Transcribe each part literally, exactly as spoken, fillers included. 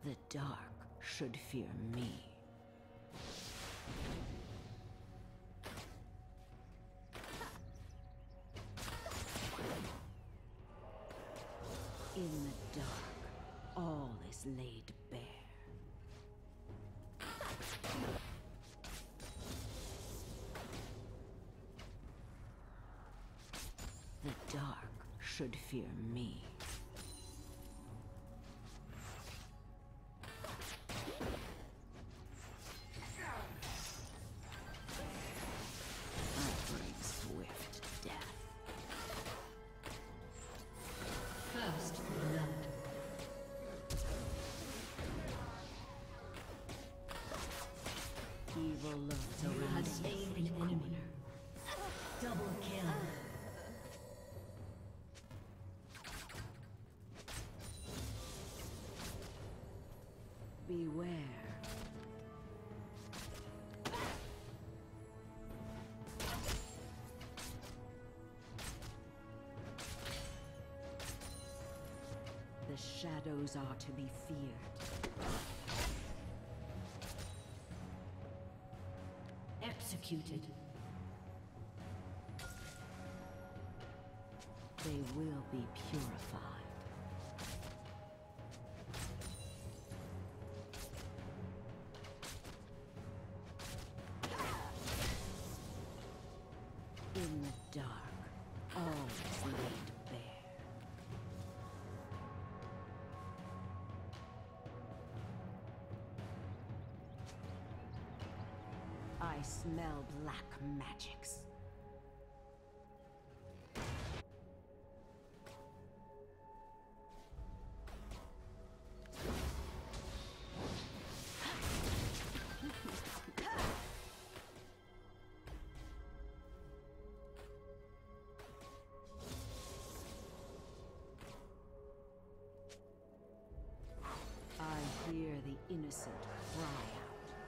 The dark should fear me. In the dark, all is laid bare. The dark should fear me. Evil lurks around every corner. Double kill. Beware. The shadows are to be feared. Executed. They will be purified. In the dark, all is laid bare. I smell black magics. I hear the innocent cry out.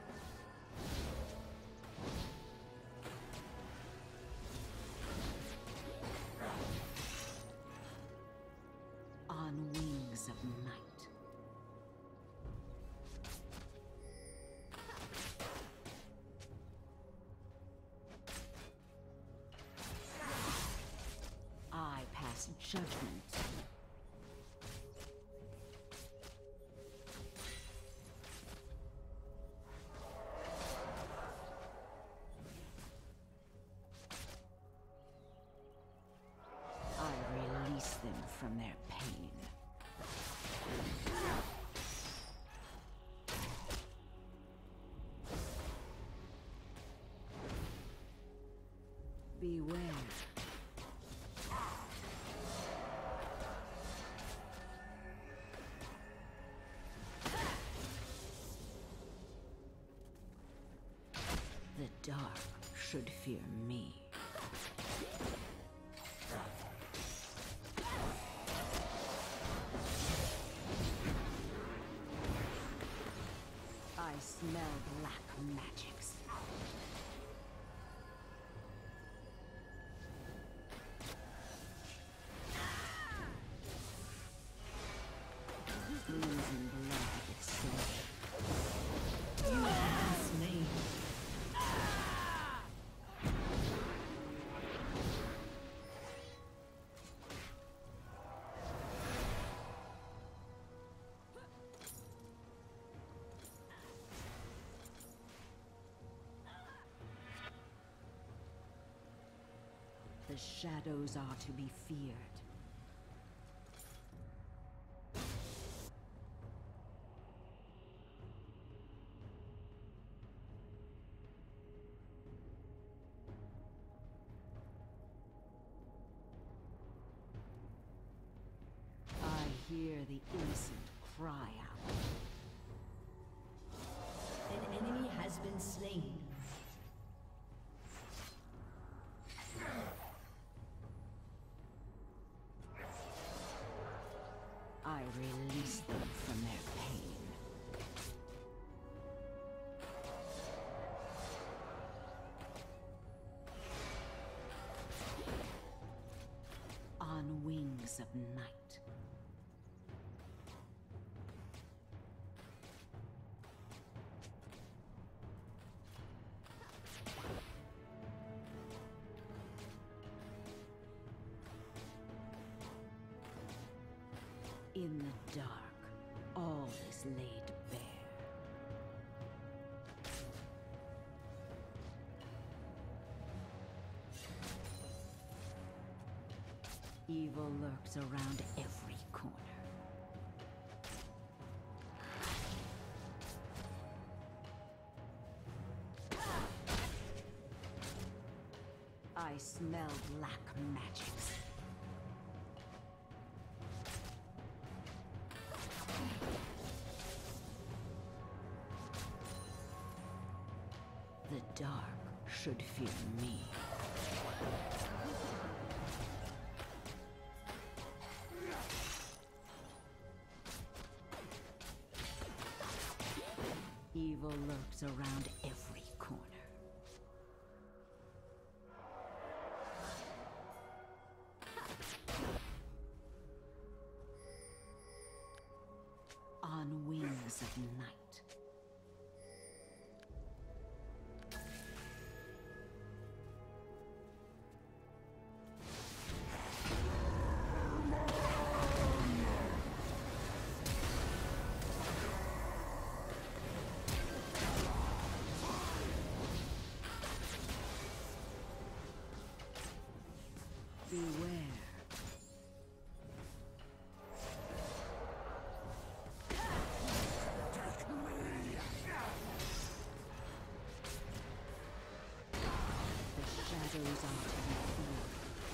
On wings of night. I pass judgment. I release them from their pain. Beware. The dark should fear me. I smell black magics. Losing blood is slain. You have slain. The shadows are to be feared. I hear the innocent cry out. An enemy has been slain. I release them from their pain. On wings of night. In the dark, all is laid bare. Evil lurks around every corner. I smell black magics. The dark should fear me. Evil lurks around every corner. On wings of night. Beware. The shadows are to be feared.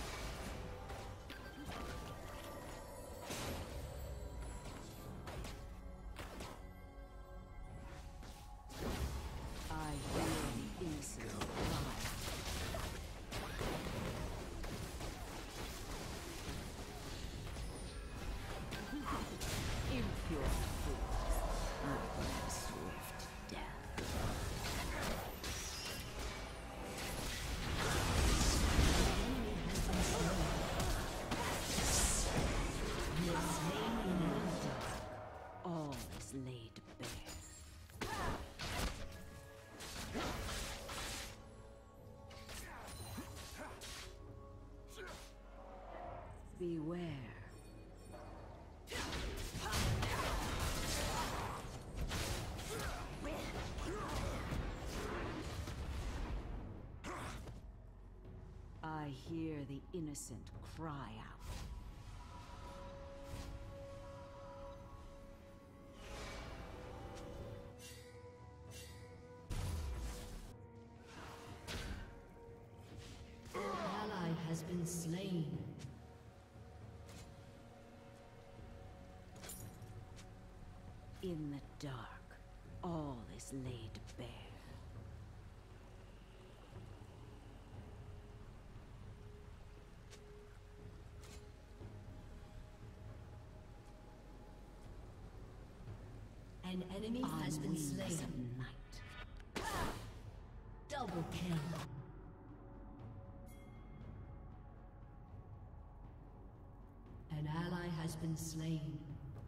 I hear the innocent cry. Impure fools, I bring swift death. All is laid bare. Beware. I hear the innocent cry out. An ally has been slain. In the dark, all is laid bare. An enemy On has been wings slain. of night. Double kill. An ally has been slain.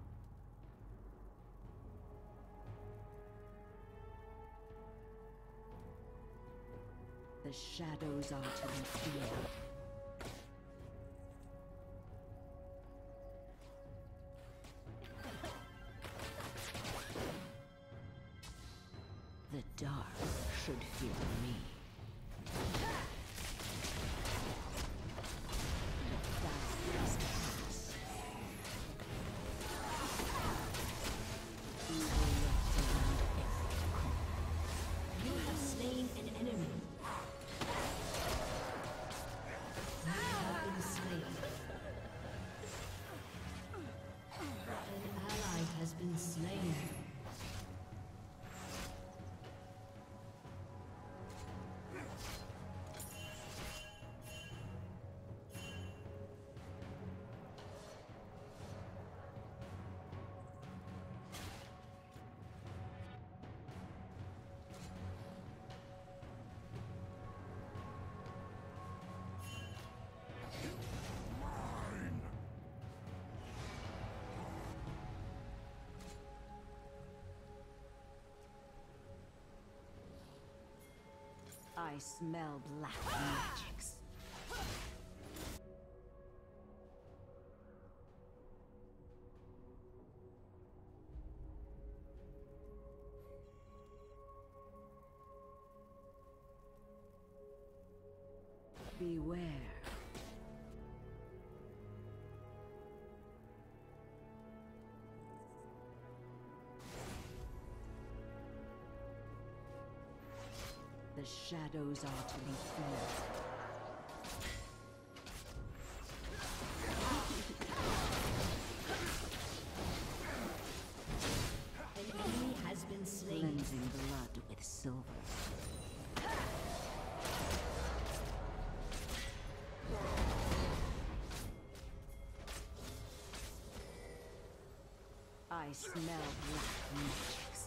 The shadows are to be feared. The dark should fear me. Let thou dust pass. Evil lurks around every corner. You have slain an enemy. You have been slain. An ally has been slain. I smell black magics. Beware. The shadows are to be feared. An enemy has been slain. Cleansing blood with silver. I smell black magics.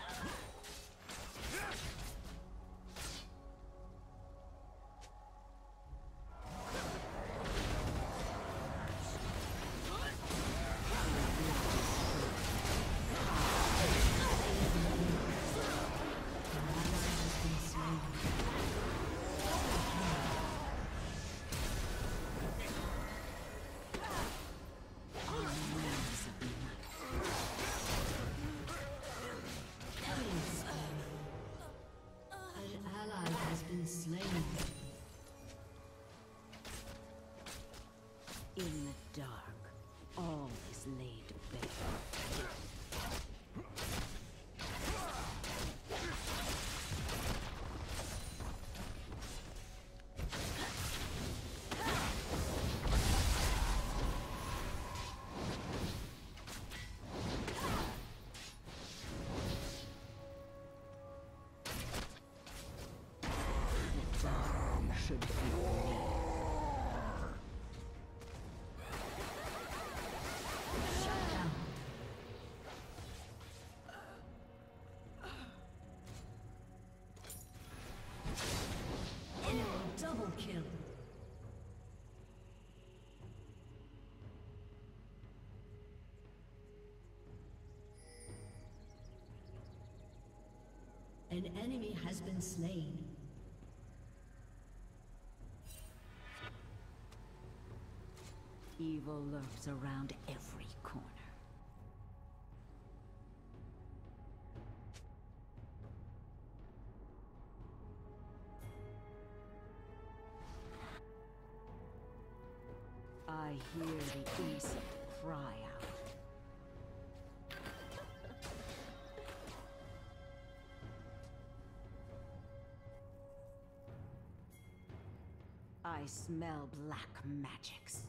In the dark, all is laid bare. The dark should be me. Double kill. An enemy has been slain. Evil lurks around every corner. I hear the innocent cry out. I smell black magics.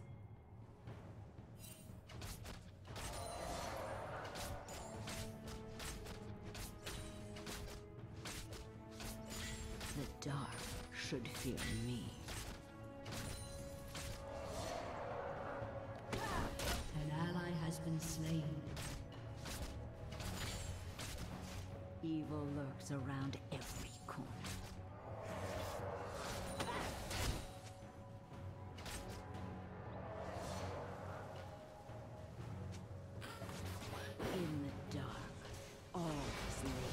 The dark should fear me. Has been slain. Evil lurks around every corner. In the dark, all is laid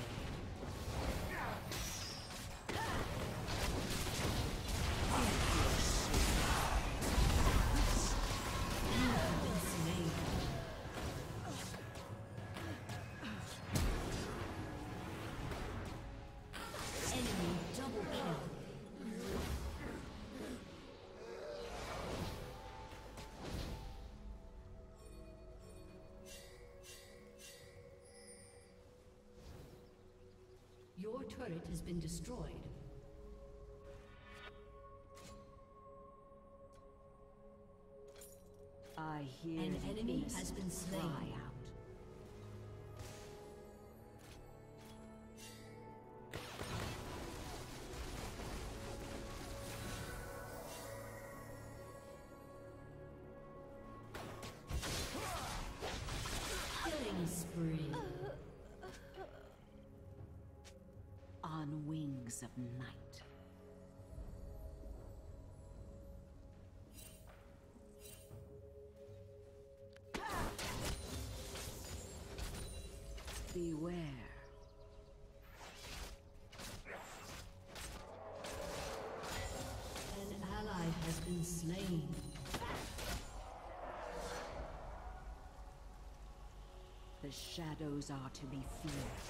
Your turret has been destroyed. I hear An the enemy beast has been slain. cry out. Killing spree. On wings of night. Beware. An ally has been slain. The shadows are to be feared.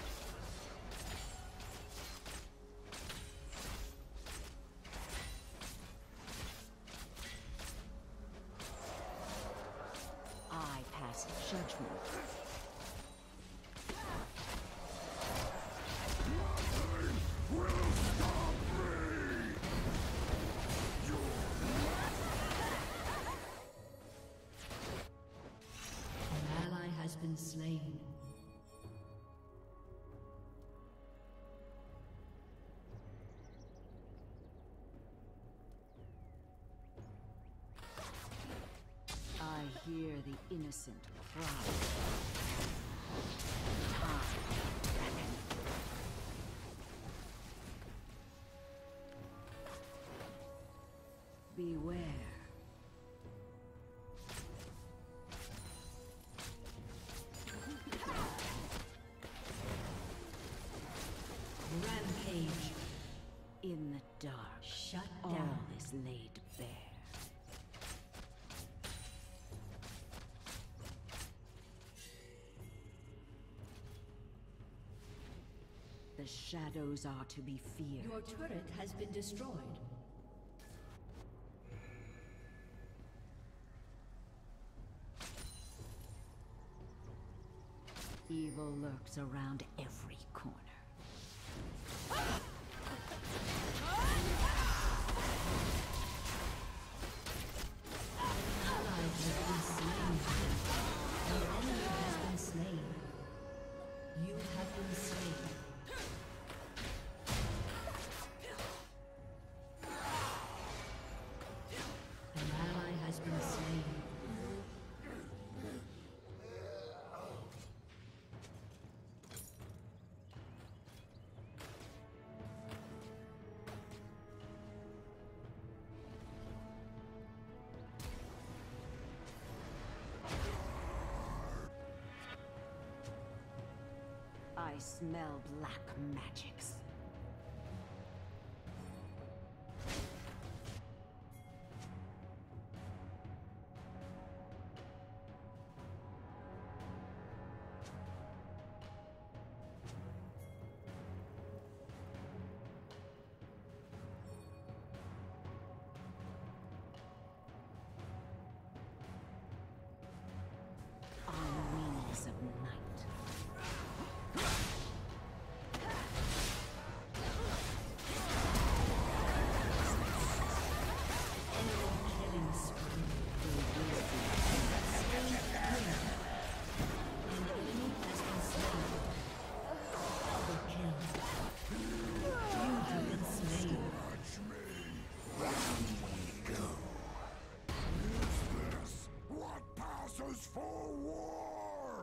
the innocent cry. Time reckon. Beware. Rampage. In the dark, Shut all down. is laid bare. The shadows are to be feared. Your turret has been destroyed. Evil lurks around every corner. I smell black magics. On wings of night. For war!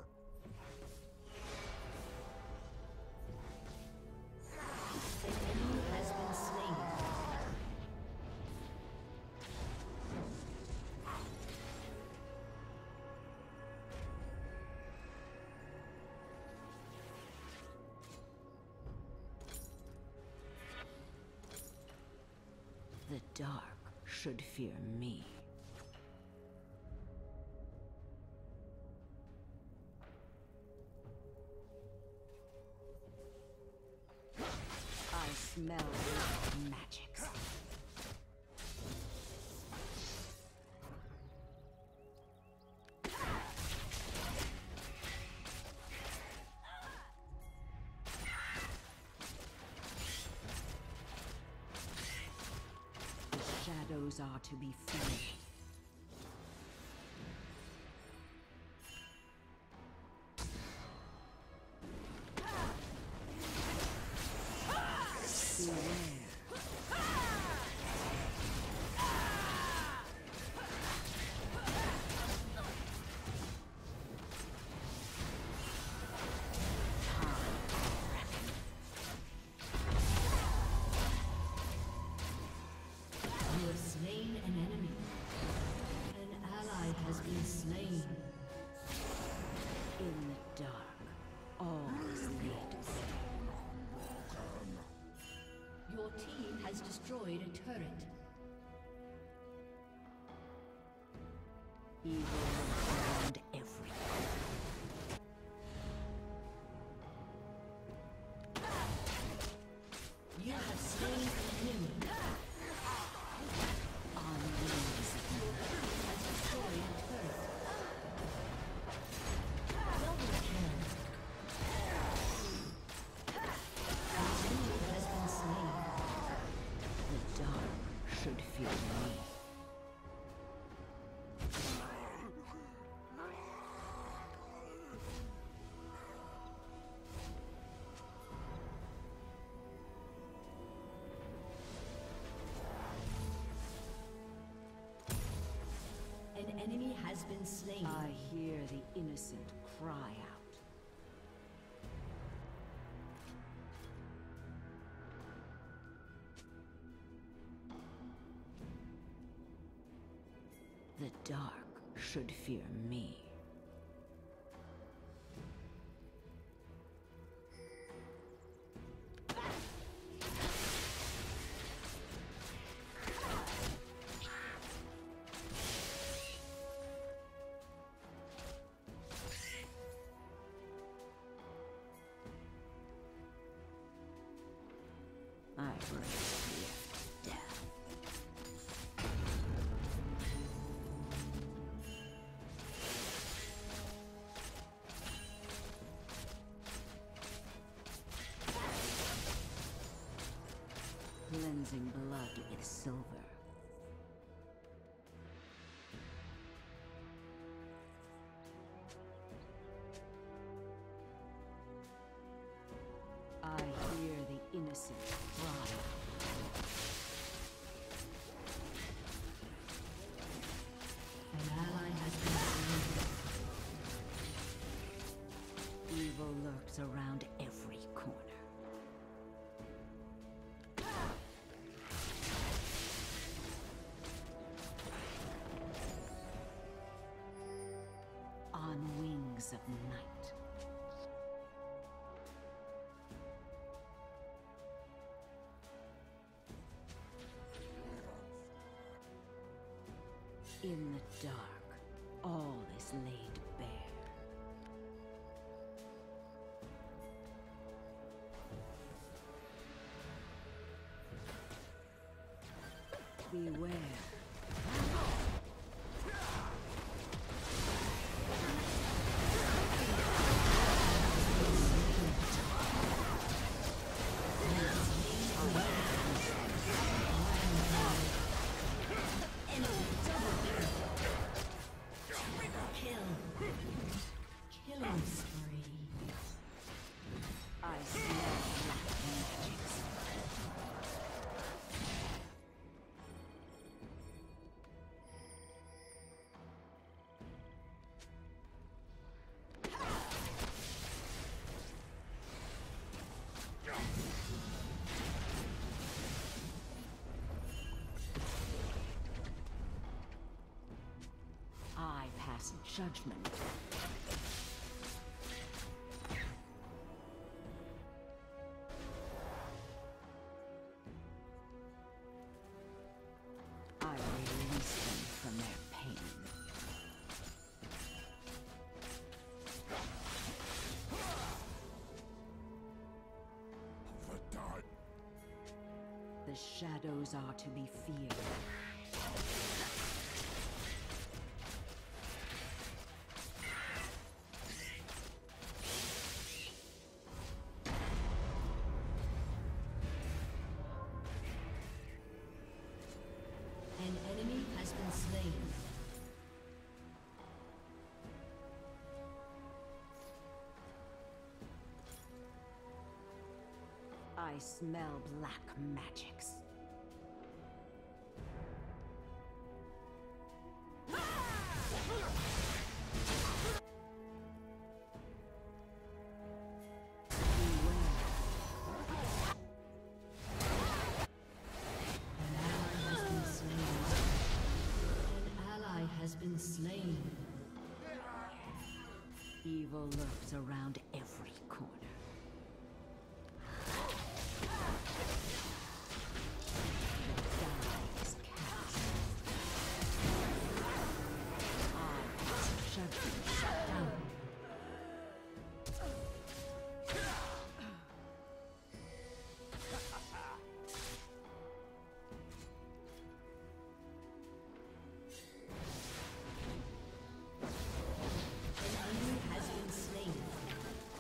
An enemy has been slain. The dark should fear me. I smell black magics. The shadows are to be feared. You have slain an enemy. An ally has been slain. In the dark, all is laid Your team has destroyed a turret. evil around everywhere. You have slain an enemy. On wings of Your team has destroyed a turret. Double kill. An enemy has been slain. the dark should fear me. slain. I hear the innocent cry out. The dark should fear me. I bring fear, death. Cleansing blood with silver. I hear the innocent cry. An ally has been slain. Evil lurks around every corner. On wings of night. In the dark, all is laid bare. Beware. Killing spree. I smell black magics. I pass judgment. I release them from their pain. The shadows are to be feared. An enemy has been slain. I smell black magics. Has been slain. Evil lurks around every corner. The die is cast. I pass judgment. Shut down. An enemy has been slain.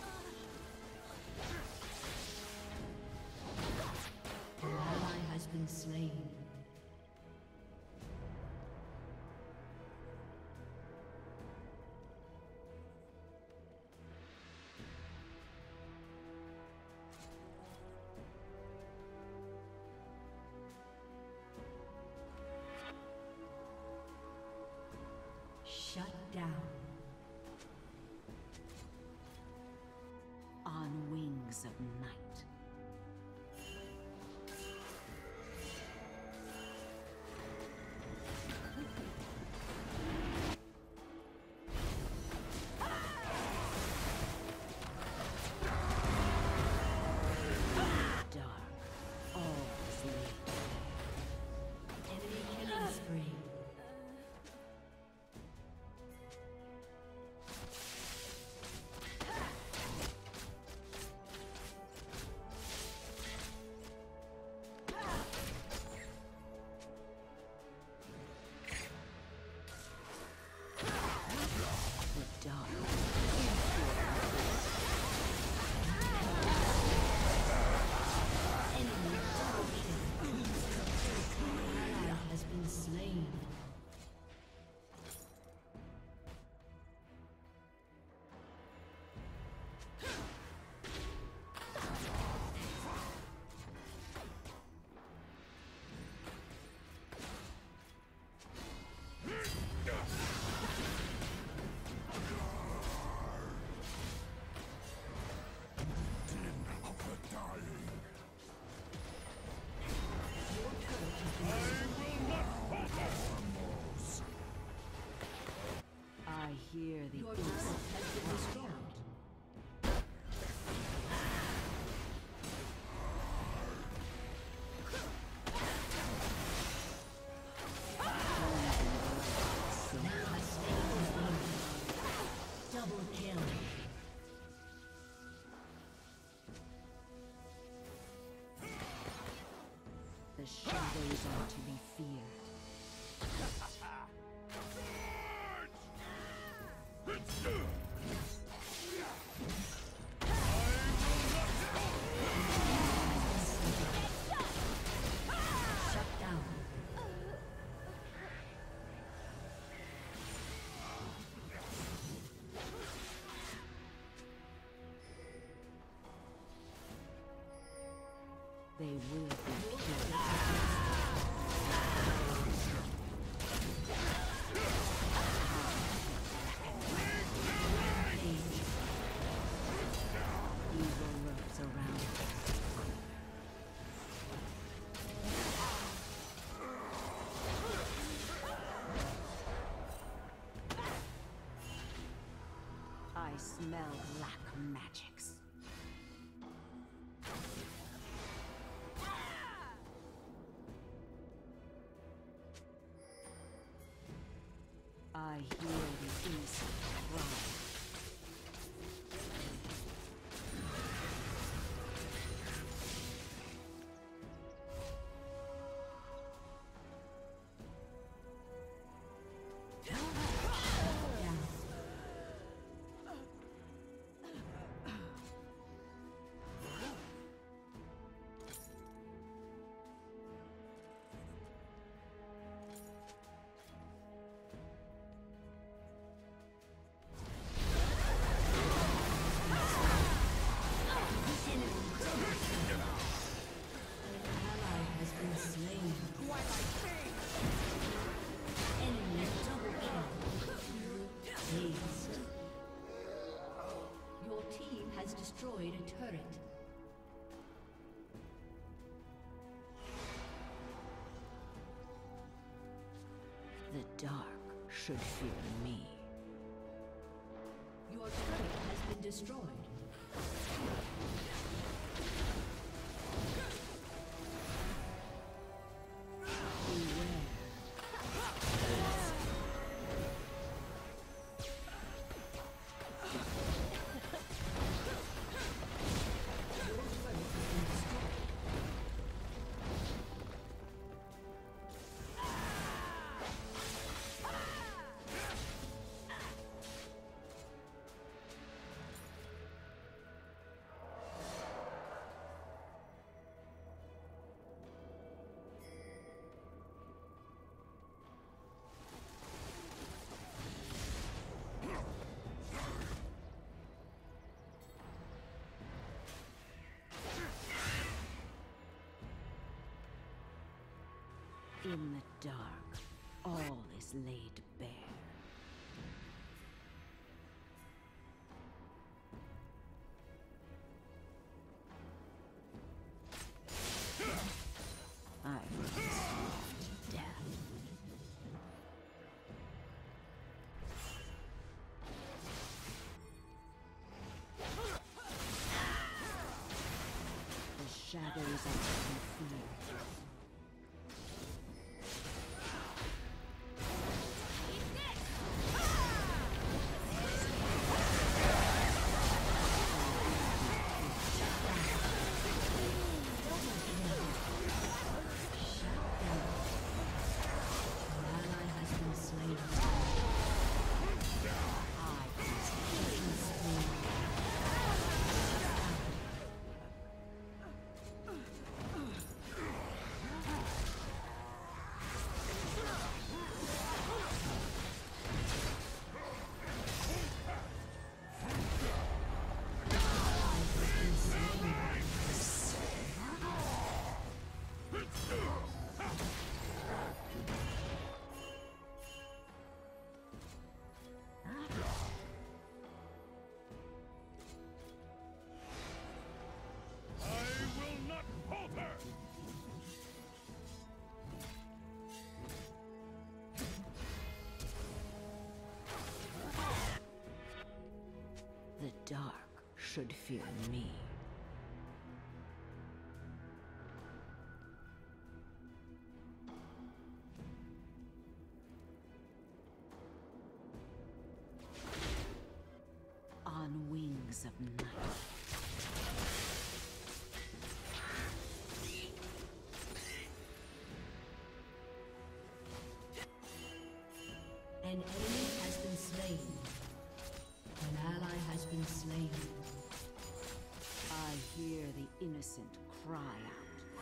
of night. Hear the Your turret has been destroyed. Double kill. The shadows are to be feared. They will be killed. Evil lurks around us. I smell black magics. I hear the innocent cry. Destroyed a turret. The dark should fear me. Your turret has been destroyed. In the dark, all is laid bare. shadows are to be feared. The dark should fear me. On wings of night. An enemy has been slain. An ally has been slain. I hear the innocent cry out.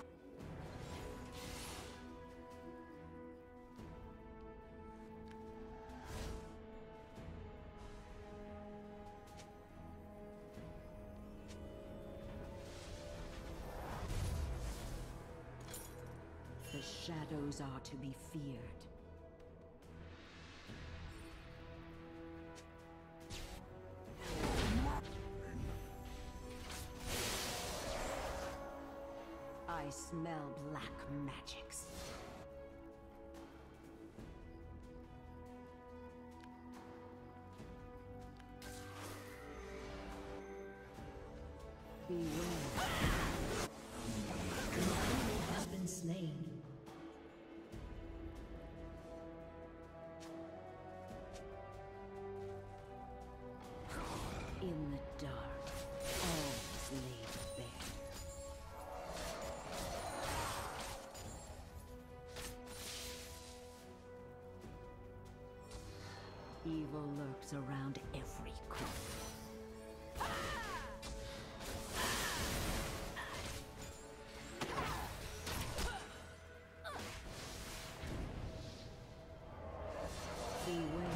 The shadows are to be feared. I smell black magics. Beware. An enemy has been slain. In the dark, all is laid bare. Evil lurks around every corner. Beware.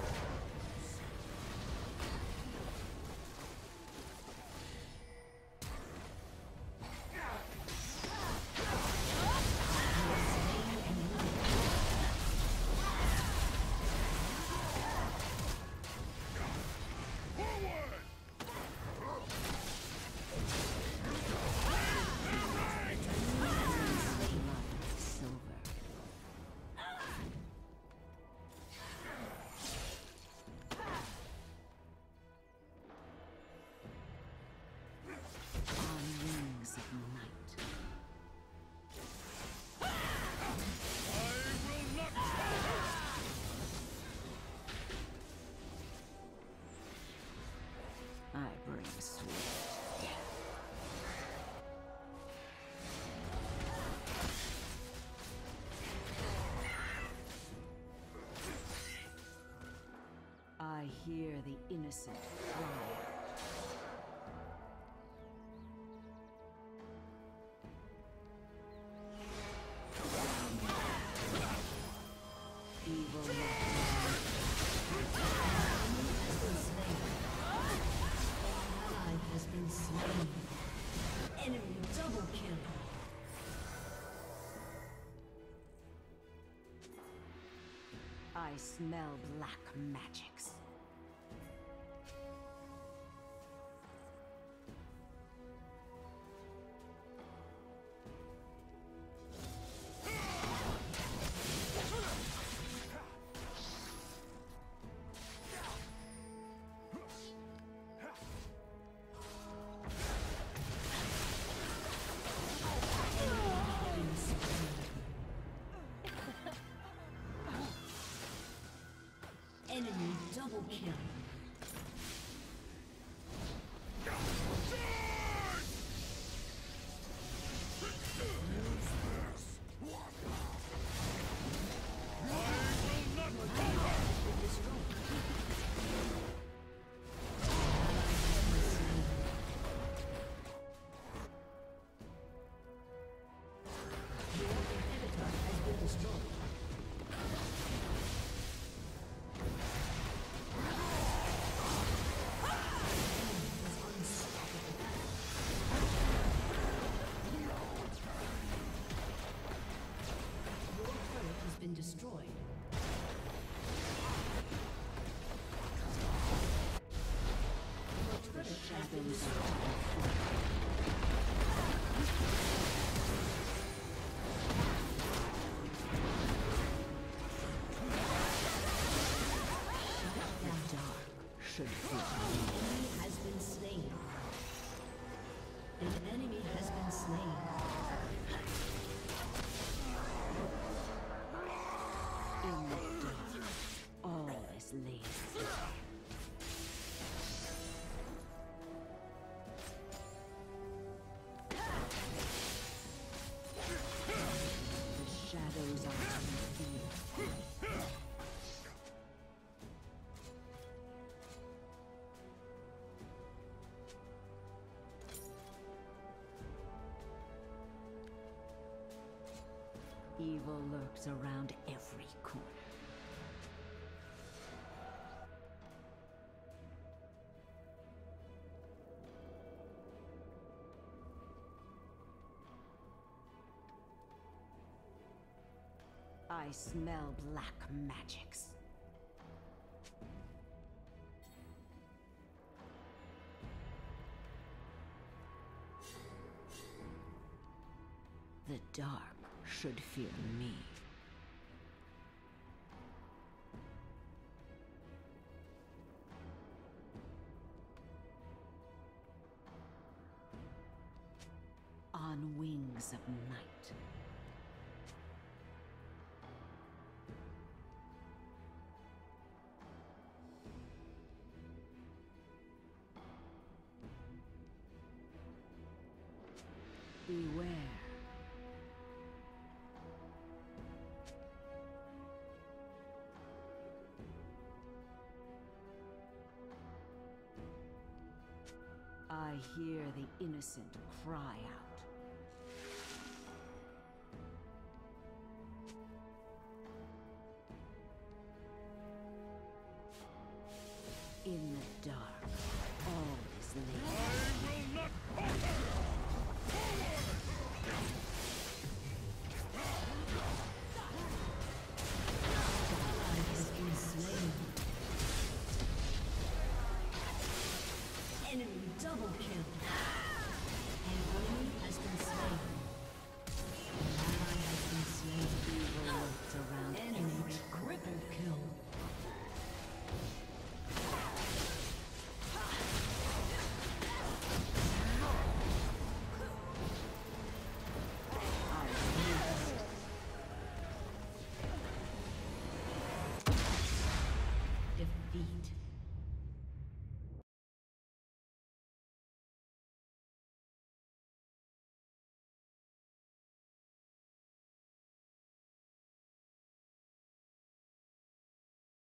I bring sweet death. I hear the innocent cry out. Evil Has been slain. Enemy double kill. I smell black magics. kill. Been destroyed. The shadows the dark should fit. An enemy has been slain. An enemy has been slain. In the dark, all is laid. The shadows are revealed. Evil lurks around every corner. I smell black magics. The dark should fear me. On wings of night. Beware. I hear the innocent cry out.